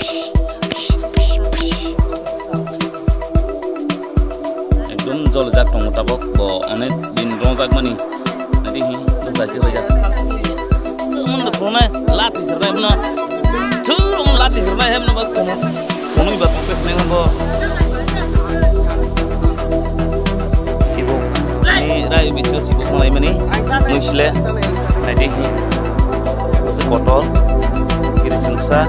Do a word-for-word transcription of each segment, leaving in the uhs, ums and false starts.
एकदम जलजाक दङ tabok bo अनेक दिन रंजाक मानि नदि हि दसाजि होजा mun da prona lati serna hemna thurung lati serna hemna ba kono kono ba pokes ne ngo sibuk ni rai bisyo sibuk malai mani musle nadi hi se kotor kiri sengsa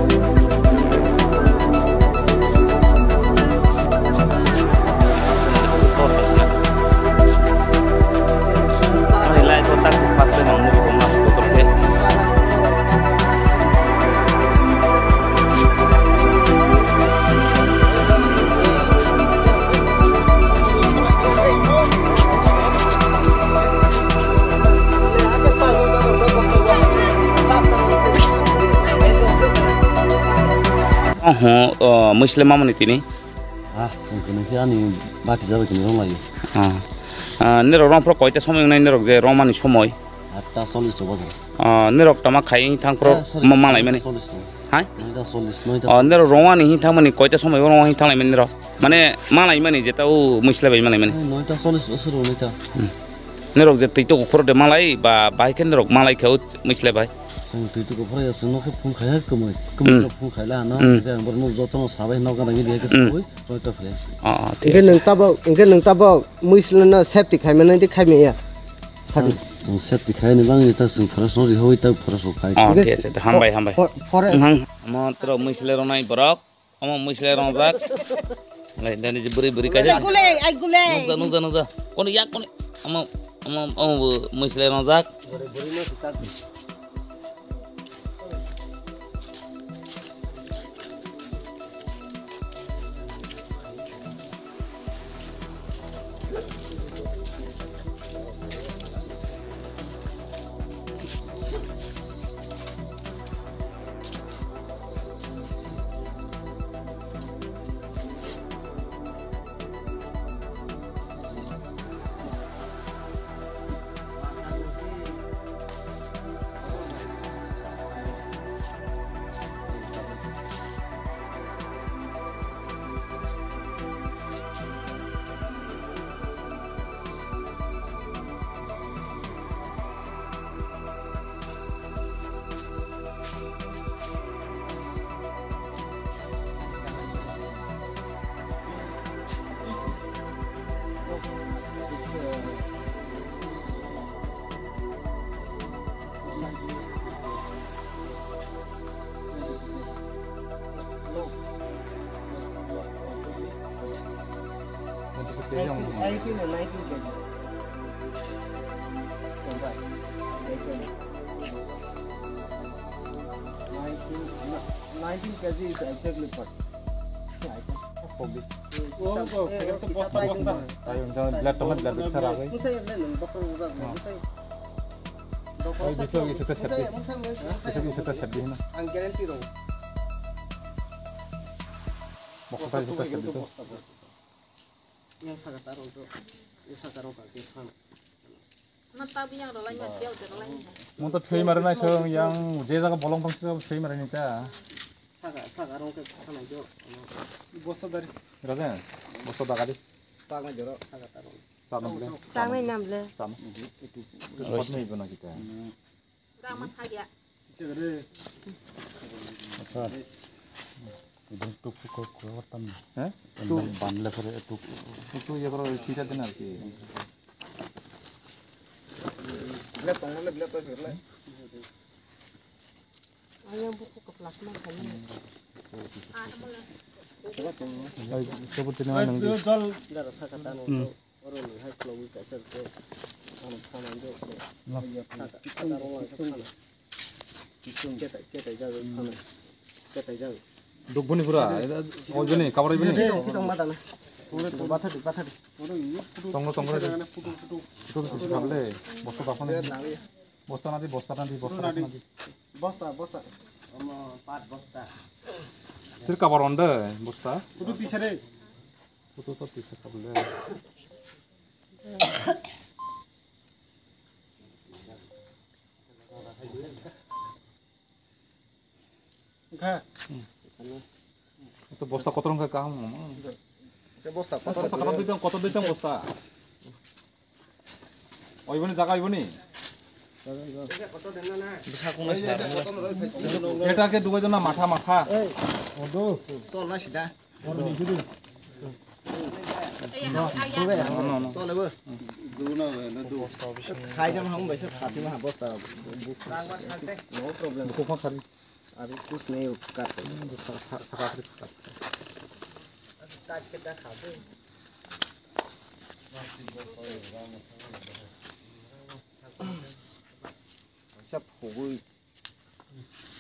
taksi fast le mang mo mas kotor ke oh muslim mamani tini ah sengkene ki ani bati jabe kini rong lagi ah nero rong pro koite somoy nai nero je romani somoy atta চল্লিশ bajar ah nero tama khai thang pro malai mani hai noida চল্লিশ noida ah nero romani hi thang mani koite somoy rong hi thang lai mani nero mane malai mani je tau muslim bai malai mani noida চল্লিশ osur noida nero je tito ko de malai ba bai ken nero malai khau muslim bai sing tito ko phra ya no ke phung khaya kemoi kemoi phung khaila na de bor no jotono sabai no kana gi ke soi noida phra ah ingke nang tabo ingke nang tabo muslim na safety khai mane di khai me ya sing safety khai ni bang ita sing phra so ri hoi ta phra so khai ah yes it hambai hambai hang matra muslim ronai borok ama muslim ronjak lai dani je buri buri kaja gule ai gule nuza nuza nuza kono yak kono ama ama ama muslim ronjak eighteen or nineteen kg. Right. Excellent. nineteen, nineteen kg is exactly per. Yang sangat taruh untuk yang sangat taruh pakai tangan. Mata biang rolan nyadel rolan. Untuk fei marana so yang je jaga bolong pangsi so fei marana ta. Sangat sangat taruh ke tangan jo. Bosta dari. Raja. Bosta dagadi. Sangat jorok sangat taruh. Sama boleh. Sama enam le. Sama. Itu. Spot ni ibu nak kita. Ramat hagia. Asal. Idung tuk tuk ko tam. Eh? Tu banle kore tuk. Itu ya kalau sisa den lagi. Lihat tongol lihat tu firla. Ayam buku ke plasma kami. Ah, boleh. Coba tongol. Sebut nama nang. Darah sangat taruh untuk orang ni hai kalau kita serta. Anak tangan jo. Sangat taruh orang tangan. Kita kita jaga tangan. Kita jaga. Dukbuni pura, oh juni, kabar ini. Kita mata na. Pura tu batha di batha di. Tonggo tonggo itu. Itu tu sekali. Bosta apa nanti? Bosta nanti, bosta nanti, bosta nanti. Bosta bosta. Omo pat bosta. Sir kabar onda, bosta. Kudu bisa deh. Itu tu bisa kabel. Enggak. তো বস্তা কত রকম কাম বস্তা বস্তা কত দিতাম কত দিতাম বস্তা ওইবনি জায়গা ওইবনি এটাকে দুজন না মাথা মাথা চল না সিধা চলেবো খাই দাম হাম বাইছে খাতি মা বস্তা নো প্রবলেম কোফা খালি আর कुछ नहीं करते काट के खा दे सब हो गई